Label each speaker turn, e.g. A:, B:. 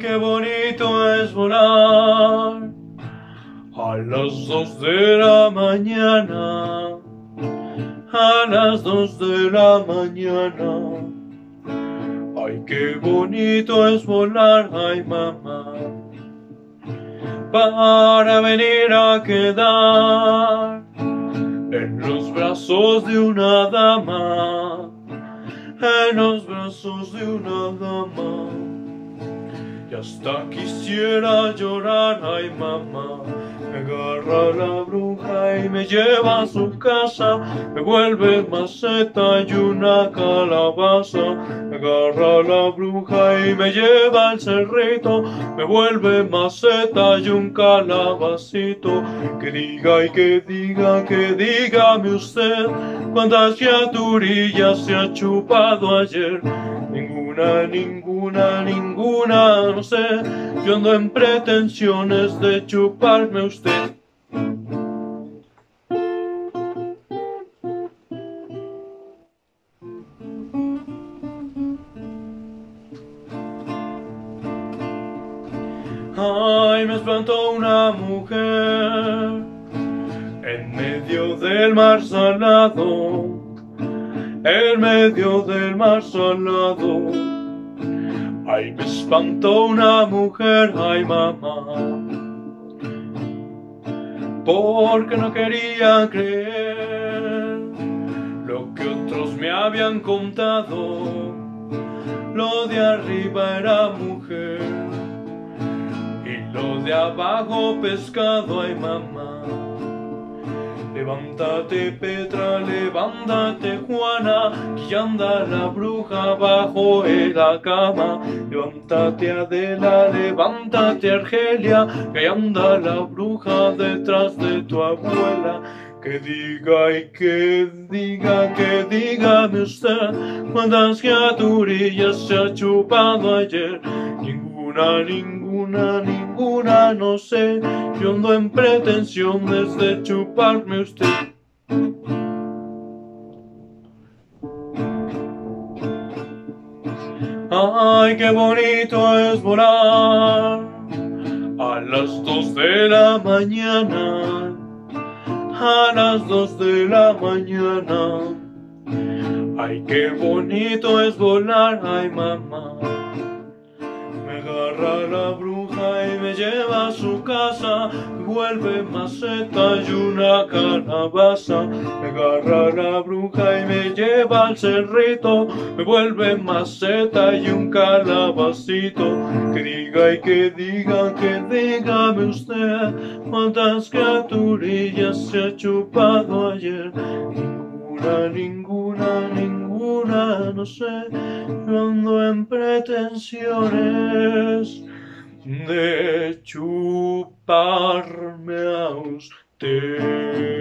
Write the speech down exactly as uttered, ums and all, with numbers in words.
A: qué bonito es volar a las dos de la mañana, a las dos de la mañana. Ay, qué bonito es volar, ay mamá, para venir a quedar en los brazos de una dama, en los brazos de una dama. Y hasta quisiera llorar, ay mamá, me agarra la bruja y me lleva a su casa, me vuelve maceta y una calabaza. Me agarra la bruja y me lleva al cerrito, me vuelve maceta y un calabacito. Que diga y que diga, que dígame usted, cuántas criaturillas se ha chupado ayer. Ninguna, ninguna, ninguna, no sé, yo ando en pretensiones de chuparme a usted. Ay, me espantó una mujer en medio del mar salado, en medio del mar salado. Ay, me espantó una mujer, ay mamá, porque no quería creer lo que otros me habían contado. Lo de arriba era mujer y lo de abajo pescado, ay mamá. Levántate Petra, levántate Juana, que ya anda la bruja bajo de la cama. Levántate Adela, levántate Argelia, que ya anda la bruja detrás de tu abuela. Que diga y que diga, que dígame usted, cuántas criaturillas se ha chupado ayer. Ninguna, ninguna, ninguna, no sé, yo ando en pretensiones de chuparme usted. Ay, qué bonito es volar a las dos de la mañana, a las dos de la mañana. Ay, qué bonito es volar, ay mamá. Me agarra la bruja y me lleva a su casa, me vuelve maceta y una calabaza. Me agarra la bruja y me lleva al cerrito, me vuelve maceta y un calabacito. Que diga y que diga, que dígame usted, cuántas criaturillas se ha chupado ayer. Ninguna, ninguna, ninguna, no sé, yo ando en pretensiones de chuparme a usted.